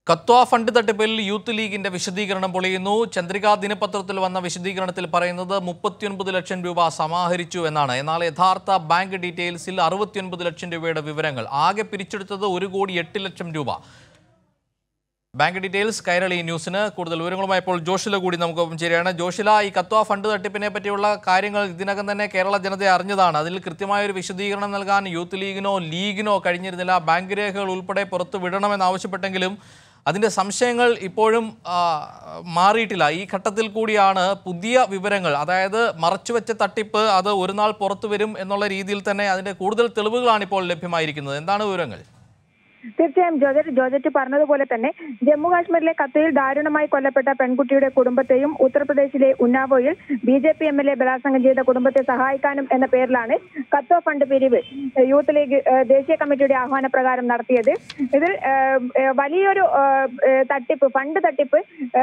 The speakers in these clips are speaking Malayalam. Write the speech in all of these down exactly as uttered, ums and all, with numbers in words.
കത്വ ഫണ്ട് തട്ടിപ്പിൽ യൂത്ത് ലീഗിന്റെ വിശദീകരണം പൊളിയുന്നു. ചന്ദ്രിക ദിനപത്രത്തിൽ വന്ന വിശദീകരണത്തിൽ പറയുന്നത് മുപ്പത്തിയൊൻപത് ലക്ഷം രൂപ സമാഹരിച്ചു എന്നാണ്. എന്നാൽ യഥാർത്ഥ ബാങ്ക് ഡീറ്റെയിൽസിൽ അറുപത്തിയൊൻപത് ലക്ഷം രൂപയുടെ വിവരങ്ങൾ. ആകെ പിരിച്ചെടുത്തത് ഒരു കോടി എട്ട് ലക്ഷം രൂപ. ബാങ്ക് ഡീറ്റെയിൽസ് കൈരളി ന്യൂസിന് കൂടുതൽ വിവരങ്ങളുമായി ഇപ്പോൾ ജോഷില കൂടി നമുക്കൊപ്പം ചേരുകയാണ്. ജോഷില, ഈ കത്വ ഫണ്ട് തട്ടിപ്പിനെ പറ്റിയുള്ള കാര്യങ്ങൾ ഇതിനകം തന്നെ കേരള ജനത അറിഞ്ഞതാണ്. അതിൽ കൃത്യമായൊരു വിശദീകരണം നൽകാൻ യൂത്ത് ലീഗിനോ ലീഗിനോ കഴിഞ്ഞിരുന്നില്ല. ബാങ്ക് രേഖകൾ ഉൾപ്പെടെ പുറത്തു വിടണമെന്നാവശ്യപ്പെട്ടെങ്കിലും അതിൻ്റെ സംശയങ്ങൾ ഇപ്പോഴും മാറിയിട്ടില്ല. ഈ ഘട്ടത്തിൽ കൂടിയാണ് പുതിയ വിവരങ്ങൾ, അതായത് മറച്ചുവെച്ച തട്ടിപ്പ് അത് ഒരു നാൾ പുറത്തു വരും എന്നുള്ള രീതിയിൽ തന്നെ അതിൻ്റെ കൂടുതൽ തെളിവുകളാണ് ഇപ്പോൾ ലഭ്യമായിരിക്കുന്നത്. എന്താണ് വിവരങ്ങൾ? തീർച്ചയായും ജോർജറ്റ് ജോർജറ്റ് പറഞ്ഞതുപോലെ തന്നെ ജമ്മു കാശ്മീരിലെ കത്തയിൽ ദാരുണമായി കൊല്ലപ്പെട്ട പെൺകുട്ടിയുടെ കുടുംബത്തെയും ഉത്തർപ്രദേശിലെ ഉന്നാവോയിൽ B J P M L A ബലാത്സംഗം ചെയ്ത കുടുംബത്തെ സഹായിക്കാനും എന്ന പേരിലാണ് കത്വ ഫണ്ട് പിരിവ് യൂത്ത് ലീഗ് ദേശീയ കമ്മിറ്റിയുടെ ആഹ്വാനപ്രകാരം നടത്തിയത്. ഇതിൽ വലിയൊരു തട്ടിപ്പ് ഫണ്ട് തട്ടിപ്പ്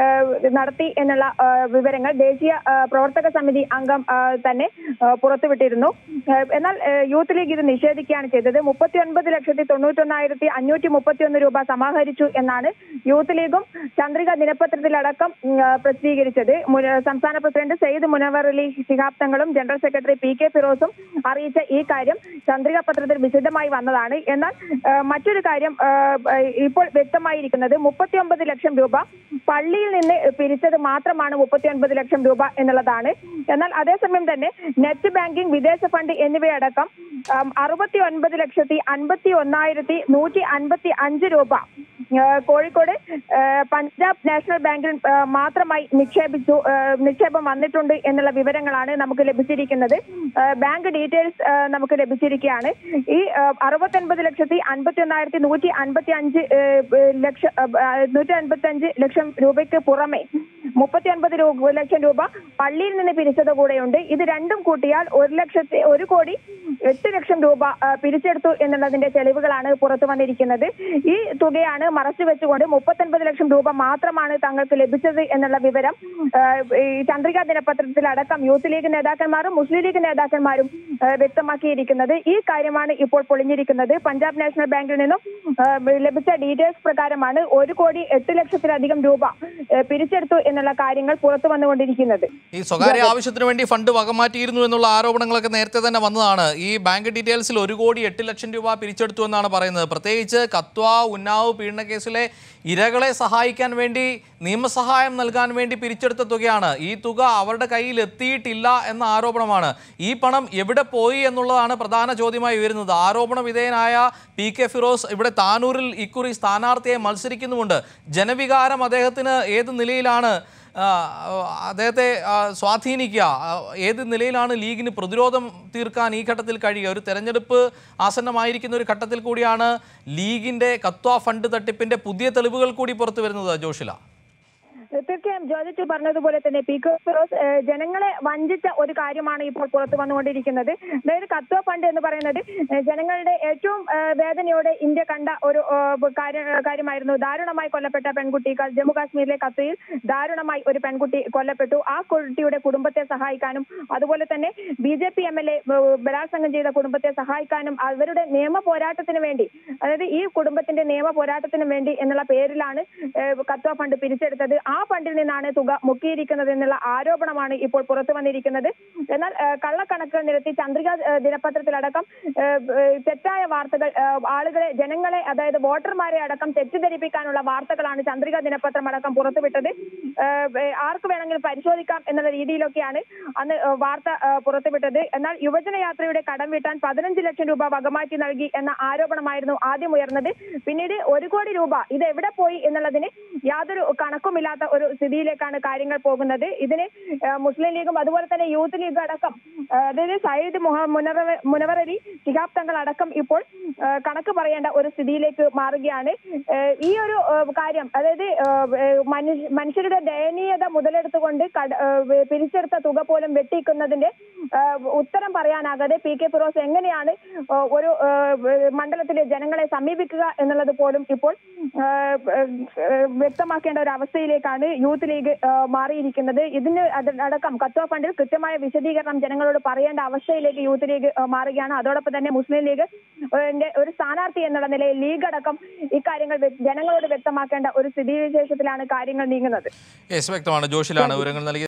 നടത്തി എന്നുള്ള വിവരങ്ങൾ ദേശീയ പ്രവർത്തക സമിതി അംഗം തന്നെ പുറത്തുവിട്ടിരുന്നു. എന്നാൽ യൂത്ത് ലീഗ് ഇത് നിഷേധിക്കുകയാണ് ചെയ്തത്. മുപ്പത്തി ഒൻപത് ലക്ഷത്തി തൊണ്ണൂറ്റൊന്നായിരത്തി അഞ്ഞൂറ്റി മുപ്പത്തിയൊന്ന് രൂപ സമാഹരിച്ചു എന്നാണ് യൂത്ത് ലീഗും ചന്ദ്രിക ദിനപത്രത്തിലടക്കം പ്രസിദ്ധീകരിച്ചത്. സംസ്ഥാന പ്രസിഡന്റ് സയ്യിദ് മുനവർ അലി ശിഹാബ് തങ്ങളും ജനറൽ സെക്രട്ടറി പി കെ ഫിറോസും അറിയിച്ച ഈ കാര്യം ചന്ദ്രിക പത്രത്തിൽ വിശദമായി വന്നതാണ്. എന്നാൽ മറ്റൊരു കാര്യം ഇപ്പോൾ വ്യക്തമായിരിക്കുന്നത് മുപ്പത്തി ഒമ്പത് ലക്ഷം രൂപ പള്ളിയിൽ നിന്ന് പിരിച്ചത് മാത്രമാണ് മുപ്പത്തി ഒൻപത് ലക്ഷം രൂപ എന്നുള്ളതാണ്. എന്നാൽ അതേസമയം തന്നെ നെറ്റ് ബാങ്കിംഗ്, വിദേശ ഫണ്ട് എന്നിവയടക്കം അറുപത്തി ഒൻപത് ലക്ഷത്തി അൻപത്തി ഒന്നായിരത്തി നൂറ്റി അൻപത്തി അഞ്ച് രൂപ കോഴിക്കോട് പഞ്ചാബ് നാഷണൽ ബാങ്കിൽ മാത്രമായി നിക്ഷേപിച്ചു നിക്ഷേപം വന്നിട്ടുണ്ട് എന്നുള്ള വിവരങ്ങളാണ് നമുക്ക് ലഭിച്ചിരിക്കുന്നത്. ബാങ്ക് ഡീറ്റെയിൽസ് നമുക്ക് ലഭിച്ചിരിക്കുകയാണ്. ഈ അറുപത്തി ഒൻപത് ലക്ഷത്തി അൻപത്തി ഒന്നായിരത്തി നൂറ്റി അൻപത്തി അഞ്ച് ലക്ഷം നൂറ്റി അൻപത്തി അഞ്ച് ലക്ഷം രൂപയ്ക്ക് പുറമെ മുപ്പത്തി ഒൻപത് ലക്ഷം രൂപ പള്ളിയിൽ നിന്ന് പിരിച്ചത് കൂടെയുണ്ട്. ഇത് രണ്ടും കൂട്ടിയാൽ ഒരു ലക്ഷത്തി ഒരു കോടി എട്ട് ലക്ഷം രൂപ പിരിച്ചെടുത്തു എന്നുള്ളതിന്റെ തെളിവുകളാണ് പുറത്തു വന്നിരിക്കുന്നത്. ഈ തുകയാണ് മറച്ചു വെച്ചുകൊണ്ട് മുപ്പത്തൊൻപത് ലക്ഷം രൂപ മാത്രമാണ് തങ്ങൾക്ക് ലഭിച്ചത് എന്നുള്ള വിവരം ഈ ചന്ദ്രിക ദിനപത്രത്തിൽ അടക്കം യൂത്ത് ലീഗ് നേതാക്കന്മാരും മുസ്ലിം ലീഗ് നേതാക്കന്മാരും വ്യക്തമാക്കിയിരിക്കുന്നത്. ഈ കാര്യമാണ് ഇപ്പോൾ പൊളിഞ്ഞിരിക്കുന്നത്. പഞ്ചാബ് നാഷണൽ ബാങ്കിൽ നിന്നും ലഭിച്ച ഡീറ്റെയിൽസ് പ്രകാരമാണ് ഒരു കോടി എട്ട് ലക്ഷത്തിലധികം രൂപ പിരിച്ചെടുത്തു എന്നുള്ള കാര്യങ്ങൾ പുറത്തു വന്നുകൊണ്ടിരിക്കുന്നത്. ഈ സ്വകാര്യ ആവശ്യത്തിന് വേണ്ടി ഫണ്ട് വകമാറ്റിയിരുന്നു എന്നുള്ള ആരോപണങ്ങളൊക്കെ നേരത്തെ തന്നെ വന്നതാണ്. ഈ ബാങ്ക് ഡീറ്റെയിൽസിൽ ഒരു കോടി എട്ട് ലക്ഷം രൂപ പിരിച്ചെടുത്തു എന്നാണ് പറയുന്നത്. പ്രത്യേകിച്ച് കത്വ ഉന്നാവ് പീഡന കേസിലെ ഇരകളെ സഹായിക്കാൻ വേണ്ടി നിയമസഹായം നൽകാൻ വേണ്ടി പിരിച്ചെടുത്ത തുകയാണ്. ഈ തുക അവരുടെ കയ്യിൽ എത്തിയിട്ടില്ല എന്ന ആരോപണമാണ്. ഈ പണം എവിടെ പോയി എന്നുള്ളതാണ് പ്രധാന ചോദ്യമായി ഉയരുന്നത്. ആരോപണ വിധേയനായ പി കെ ഫിറോസ് ഇവിടെ താനൂരിൽ ഇക്കുറി സ്ഥാനാർത്ഥിയെ മത്സരിക്കുന്നുമുണ്ട്. ജനവികാരം അദ്ദേഹത്തിന് ഏത് നിലയിലാണ് അദ്ദേഹത്തെ സ്വാധീനിക്കുക? ഏത് നിലയിലാണ് ലീഗിന് പ്രതിരോധം തീർക്കാൻ ഈ ഘട്ടത്തിൽ കഴിയുക? ഒരു തെരഞ്ഞെടുപ്പ് ആസന്നമായിരിക്കുന്ന ഒരു ഘട്ടത്തിൽ കൂടിയാണ് ലീഗിന്റെ കത്വ ഫണ്ട് തട്ടിപ്പിന്റെ പുതിയ തെളിവുകൾ കൂടി പുറത്തു വരുന്നത്. ജോഷില, തീർച്ചയായും ജോർജറ്റ് പറഞ്ഞതുപോലെ തന്നെ പി കെ ഫിറോസ് ജനങ്ങളെ വഞ്ചിച്ച ഒരു കാര്യമാണ് ഇപ്പോൾ പുറത്തു വന്നുകൊണ്ടിരിക്കുന്നത്. അതായത് കത്വ ഫണ്ട് എന്ന് പറയുന്നത് ജനങ്ങളുടെ ഏറ്റവും വേദനയോടെ ഇന്ത്യ കണ്ട ഒരു കാര്യമായിരുന്നു. ദാരുണമായി കൊല്ലപ്പെട്ട പെൺകുട്ടി ജമ്മു കാശ്മീരിലെ കത്വയിൽ ദാരുണമായി ഒരു പെൺകുട്ടി കൊല്ലപ്പെട്ടു. ആ കുട്ടിയുടെ കുടുംബത്തെ സഹായിക്കാനും അതുപോലെ തന്നെ B J P M L A ബലാത്സംഗം ചെയ്ത കുടുംബത്തെ സഹായിക്കാനും അവരുടെ നിയമ പോരാട്ടത്തിന് വേണ്ടി, അതായത് ഈ കുടുംബത്തിന്റെ നിയമ പോരാട്ടത്തിന് വേണ്ടി എന്നുള്ള പേരിലാണ് കത്വ ഫണ്ട് പിരിച്ചെടുത്തത്. ആ ഫണ്ടിൽ നിന്നാണ് തുക മുക്കിയിരിക്കുന്നത് എന്നുള്ള ആരോപണമാണ് ഇപ്പോൾ പുറത്തു വന്നിരിക്കുന്നത്. എന്നാൽ കള്ളക്കണക്കുകൾ നിരത്തി ചന്ദ്രിക ദിനപത്രത്തിലടക്കം തെറ്റായ വാർത്തകൾ, ആളുകളെ ജനങ്ങളെ അതായത് വോട്ടർമാരെ അടക്കം തെറ്റിദ്ധരിപ്പിക്കാനുള്ള വാർത്തകളാണ് ചന്ദ്രിക ദിനപത്രം അടക്കം പുറത്തുവിട്ടത്. ആർക്ക് വേണമെങ്കിലും പരിശോധിക്കാം എന്നുള്ള രീതിയിലൊക്കെയാണ് അന്ന് വാർത്ത പുറത്തുവിട്ടത്. എന്നാൽ യുവജന യാത്രയുടെ കടം വീട്ടാൻ പതിനഞ്ച് ലക്ഷം രൂപ വകമാറ്റി നൽകി എന്ന ആരോപണമായിരുന്നു ആദ്യം ഉയർന്നത്. പിന്നീട് ഒരു കോടി രൂപ ഇത് എവിടെ പോയി എന്നുള്ളതിന് യാതൊരു കണക്കുമില്ലാത്ത ഒരു സ്ഥിതിയിലേക്കാണ് കാര്യങ്ങൾ പോകുന്നത്. ഇതിന് മുസ്ലിം ലീഗും അതുപോലെ തന്നെ യൂത്ത് ലീഗ് അടക്കം, അതായത് സയ്യിദ് മുനവർ അലി ശിഹാബ് തങ്ങൾ അടക്കം ഇപ്പോൾ കണക്ക് പറയേണ്ട ഒരു സ്ഥിതിയിലേക്ക് മാറുകയാണ്. ഈ ഒരു കാര്യം, അതായത് മനുഷ്യരുടെ ദയനീയത മുതലെടുത്തുകൊണ്ട് പിരിച്ചെടുത്ത തുക പോലും വെട്ടിക്കുന്നതിന്റെ ഉത്തരം പറയാനാകാതെ പി കെ ഫിറോസ് എങ്ങനെയാണ് ഒരു മണ്ഡലത്തിലെ ജനങ്ങളെ സമീപിക്കുക എന്നുള്ളത് പോലും ഇപ്പോൾ വ്യക്തമാക്കേണ്ട ഒരു അവസ്ഥയിലേക്കാണ് യൂത്ത് ലീഗ് മാറിയിരിക്കുന്നത്. ഇതിന് അടക്കം കത്വ ഫണ്ടിൽ കൃത്യമായ വിശദീകരണം ജനങ്ങളോട് പറയേണ്ട അവസ്ഥയിലേക്ക് യൂത്ത് ലീഗ് മാറുകയാണ്. അതോടൊപ്പം തന്നെ മുസ്ലിം ലീഗ് ഒരു സ്ഥാനാർത്ഥി എന്നുള്ള നിലയിൽ ലീഗ് അടക്കം ഇക്കാര്യങ്ങൾ ജനങ്ങളോട് വ്യക്തമാക്കേണ്ട ഒരു സ്ഥിതിവിശേഷത്തിലാണ് കാര്യങ്ങൾ നീങ്ങുന്നത്. വ്യക്തമാണ്. ജോഷിലാണ് വിവരങ്ങൾ നൽകിയത്.